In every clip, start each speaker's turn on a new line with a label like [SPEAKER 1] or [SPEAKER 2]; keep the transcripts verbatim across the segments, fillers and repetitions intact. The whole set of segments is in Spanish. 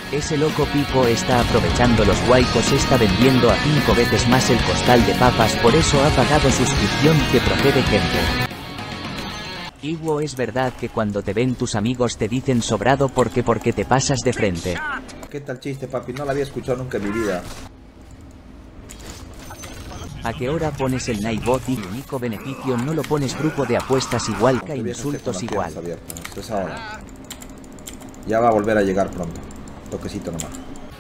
[SPEAKER 1] Ese loco Pipo está aprovechando los huaicos, está vendiendo a cinco veces más el costal de papas, por eso ha pagado suscripción que procede gente. Iwo, es verdad que cuando te ven tus amigos te dicen sobrado porque porque te pasas de frente.
[SPEAKER 2] ¿Qué tal chiste, papi? No lo había escuchado nunca en mi vida.
[SPEAKER 1] ¿A qué hora pones el Nightbot y único beneficio no lo pones? Grupo de apuestas igual que insultos igual.
[SPEAKER 2] Es ahora. Ya va a volver a llegar pronto. Toquecito nomás.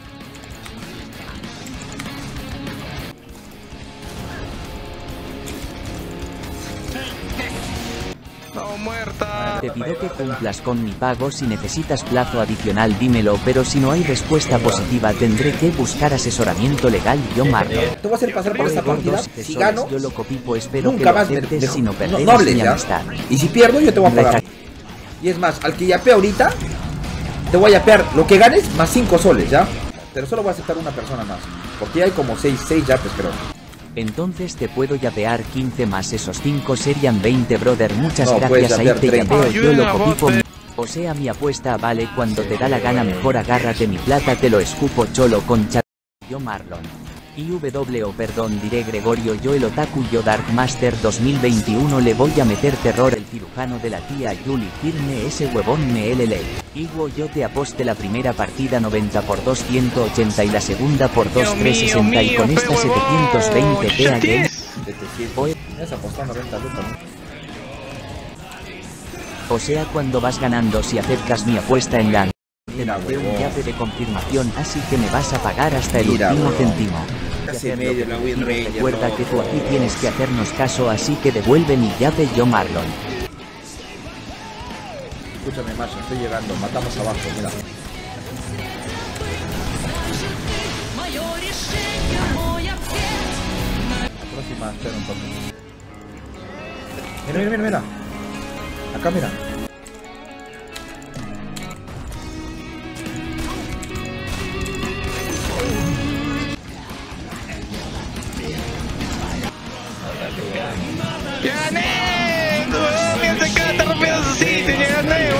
[SPEAKER 3] No, muerta.
[SPEAKER 1] Te pido que cumplas con mi pago. Si necesitas plazo adicional dímelo, pero si no hay respuesta positiva tendré que buscar asesoramiento legal. Yo Marlon.
[SPEAKER 2] Te voy a hacer pasar por esta partida. Si gano,
[SPEAKER 1] yo lo copipo, espero
[SPEAKER 2] nunca
[SPEAKER 1] que
[SPEAKER 2] más
[SPEAKER 1] lo
[SPEAKER 2] me,
[SPEAKER 1] si no perdemos
[SPEAKER 2] no, no hables,
[SPEAKER 1] mi
[SPEAKER 2] ¿ya?
[SPEAKER 1] amistad.
[SPEAKER 2] Y si pierdo yo te voy a pagar. Y es más, al que yapee ahorita te voy a yapear lo que ganes más cinco soles, ¿ya? Pero solo voy a aceptar una persona más, porque hay como seis, seis yapes, creo.
[SPEAKER 1] Entonces te puedo yapear quince más esos cinco serían veinte, brother. Muchas
[SPEAKER 2] no,
[SPEAKER 1] gracias. Ahí te
[SPEAKER 2] treinta.
[SPEAKER 1] yapeo, yo lo copipo. O sea, mi apuesta vale cuando te da la gana. Mejor agárrate mi plata, te lo escupo, cholo concha. Yo Marlon. I W o perdón, diré Gregorio, yo el otaku, yo Dark Master dos mil veintiuno, le voy a meter terror, el cirujano de la tía Yuli, firme ese huevón me lele. Iwo, yo te aposte la primera partida noventa por dos ciento ochenta y la segunda por dos trescientos sesenta y con esta setecientos veinte P A Game. O sea, cuando vas ganando, si aceptas mi apuesta en GAN, te daré un yape de confirmación, así que me vas a pagar hasta el
[SPEAKER 2] Mira,
[SPEAKER 1] último
[SPEAKER 2] huevón.
[SPEAKER 1] céntimo.
[SPEAKER 2] Casi medio la win rate.
[SPEAKER 1] Recuerda que tú aquí tienes que hacernos caso, así que devuelve mi yape, yo Marlon.
[SPEAKER 2] Escúchame, macho, estoy llegando, matamos abajo, mira. La próxima, espera un poco. Mira, mira, mira, mira. Acá, mira.
[SPEAKER 3] ¡Ya gané! ¡No! ¡Me hace cada rápido a su sitio! ¡Ya gané!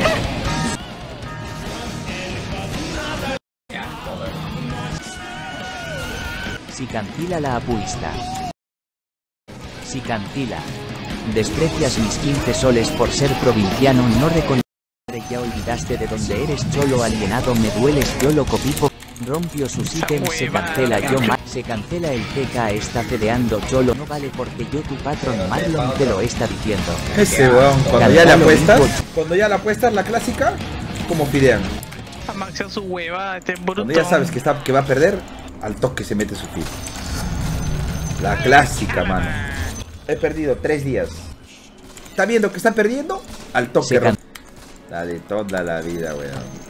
[SPEAKER 1] Si cancila la apuesta. Si cancila. Desprecias mis quince soles por ser provinciano, no reconoces. Ya olvidaste de dónde eres, cholo alienado, me dueles, yo lo copipo. Rompió sus ítems, se cancela yo ma se cancela el T K, está fedeando, cholo, no vale porque yo tu patrón Marlon te lo está diciendo.
[SPEAKER 2] Ese weón, cuando ya le apuestas, cuando ya le apuestas la clásica, como fidean.
[SPEAKER 3] A maxear su hueva, este bruto.
[SPEAKER 2] Cuando ya sabes que está que va a perder, al toque se mete su feed. La clásica, mano. He perdido tres días. ¿Está viendo que está perdiendo? Al toque. La de toda la vida, weón.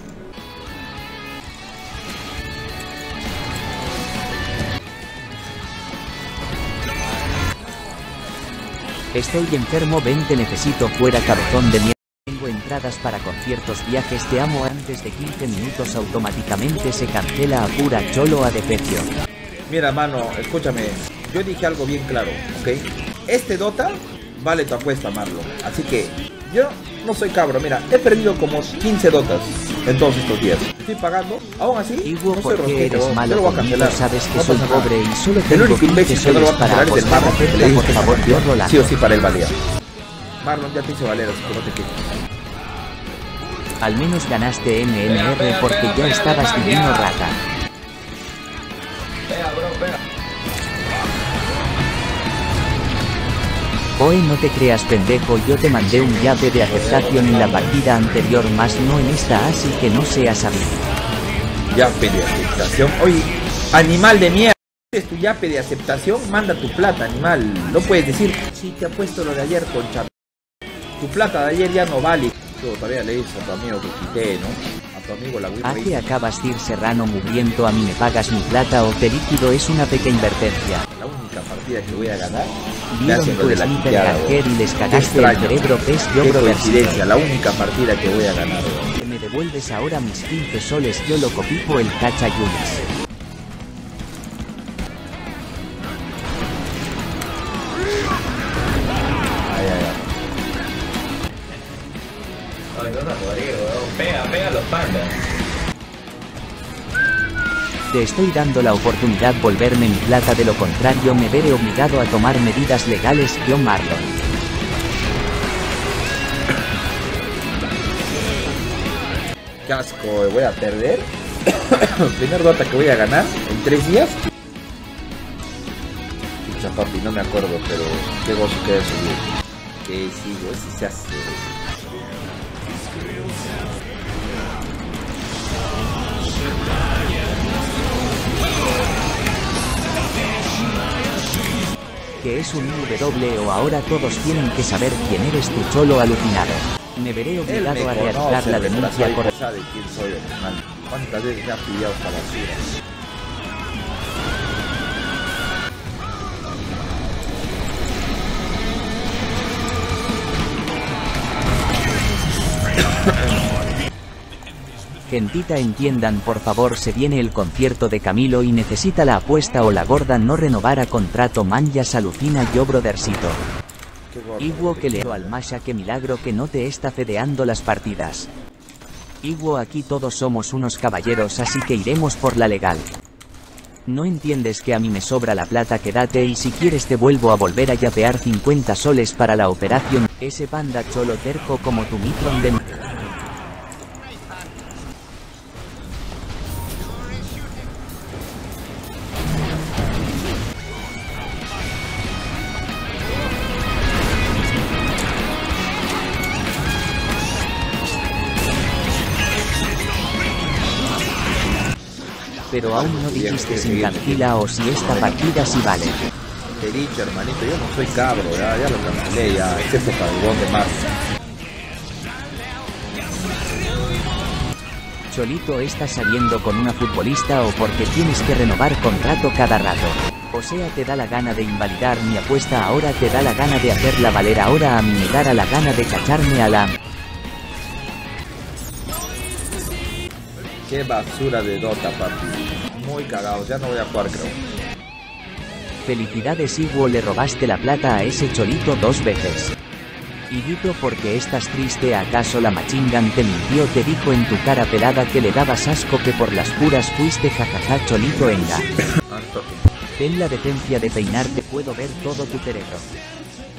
[SPEAKER 1] Estoy enfermo, ven, te necesito fuera, cabezón de mierda. Tengo entradas para conciertos, viajes, te amo. Antes de quince minutos automáticamente se cancela, a pura cholo a defecio.
[SPEAKER 2] Mira, mano, escúchame. Yo dije algo bien claro, ¿ok? Este Dota vale tu apuesta, Marlon. Así que yo no soy cabro. Mira, he perdido como quince Dotas en todos estos días. Estoy pagando, aún así,
[SPEAKER 1] Iwo,
[SPEAKER 2] no soy
[SPEAKER 1] porque eres
[SPEAKER 2] rosquito,
[SPEAKER 1] malo
[SPEAKER 2] yo lo voy a
[SPEAKER 1] conmigo,
[SPEAKER 2] cancelar.
[SPEAKER 1] sabes que
[SPEAKER 2] No
[SPEAKER 1] soy
[SPEAKER 2] pasa
[SPEAKER 1] pobre
[SPEAKER 2] nada.
[SPEAKER 1] y solo
[SPEAKER 2] El
[SPEAKER 1] tengo
[SPEAKER 2] único
[SPEAKER 1] quince
[SPEAKER 2] imbécil que no lo
[SPEAKER 1] soles
[SPEAKER 2] va a
[SPEAKER 1] para
[SPEAKER 2] cancelar es el
[SPEAKER 1] apostar,
[SPEAKER 2] Marlon. Le
[SPEAKER 1] acepta
[SPEAKER 2] dije
[SPEAKER 1] por
[SPEAKER 2] que
[SPEAKER 1] favor, yo Rolando.
[SPEAKER 2] sí o sí para él valía. Marlon ya te hice valer, así que no te quejes.
[SPEAKER 1] Al menos ganaste M M R porque ya estabas divino, rata.
[SPEAKER 4] Pega, bro, pega.
[SPEAKER 1] Oe, no te creas pendejo, yo te mandé un yape de aceptación en la partida anterior, más no en esta, así que no seas amigo.
[SPEAKER 2] Yape de aceptación. Oye, animal de mierda. ¿Es tu yape de aceptación? Manda tu plata, animal. No puedes decir, sí, te ha puesto lo de ayer, concha. Tu plata de ayer ya no vale. Yo todavía le dices a tu amigo que quité, ¿no? A tu amigo la
[SPEAKER 1] ¿A qué acabas de ir Serrano mugriento? A mí me pagas mi plata o te líquido, es una pequeña advertencia.
[SPEAKER 2] La única partida que voy a ganar.
[SPEAKER 1] Vieron tu sniper ganker y les cagaste el cerebro, pez, yo
[SPEAKER 2] qué
[SPEAKER 1] brother.
[SPEAKER 2] coincidencia, la única partida que voy a ganar.
[SPEAKER 1] Que me devuelves ahora mis quince soles, yo lo copipo el cacha Yunis.
[SPEAKER 2] Ay, ay, ay.
[SPEAKER 4] Ay, no me morí, weón. Pega, pega a los pandas.
[SPEAKER 1] Te estoy dando la oportunidad volverme mi plata, de lo contrario me veré obligado a tomar medidas legales. Yo Marlon.
[SPEAKER 2] Qué asco, voy a perder. Primer Dota que voy a ganar en tres días. Pucha papi, no me acuerdo, pero qué gozo que he subido. Que sigo, ese se hace.
[SPEAKER 1] Que es un I W o ahora todos tienen que saber quién eres tu cholo alucinado. Me veré obligado
[SPEAKER 2] me
[SPEAKER 1] a realizar
[SPEAKER 2] conoce,
[SPEAKER 1] la denuncia por...
[SPEAKER 2] sabe quién soy, hermano. ¿Cuántas veces me ha pillado esta basura?
[SPEAKER 1] Gentita, entiendan por favor, se viene el concierto de Camilo y necesita la apuesta o la gorda no renovara contrato. Manjas alucina yo brodercito. Iguo que leo al Masha, que milagro que no te está fedeando las partidas. Iguo, aquí todos somos unos caballeros, así que iremos por la legal. No entiendes que a mí me sobra la plata, quédate y si quieres te vuelvo a volver a yapear cincuenta soles para la operación. Ese panda cholo terco como tu Mitron de... Pero aún no dijiste sin cancila o si esta partida sí vale.
[SPEAKER 2] Te he dicho, hermanito, yo no soy cabro, ya, ya lo cancelé, ya, excepto para el gol de marzo.
[SPEAKER 1] Cholito, ¿estás saliendo con una futbolista o porque tienes que renovar contrato cada rato? O sea, te da la gana de invalidar mi apuesta, ahora te da la gana de hacerla valer, ahora a mí me dará la gana de cacharme a la...
[SPEAKER 2] Qué basura de Dota, papi. Muy cagado, ya no voy a jugar, creo.
[SPEAKER 1] Felicidades, Iguo, le robaste la plata a ese Cholito dos veces. Iguito, ¿por qué estás triste? ¿Acaso la Machingan te mintió? Te dijo en tu cara pelada que le dabas asco, que por las puras fuiste, jajaja. Cholito, enga. Ten la decencia de peinarte, puedo ver todo tu cerebro.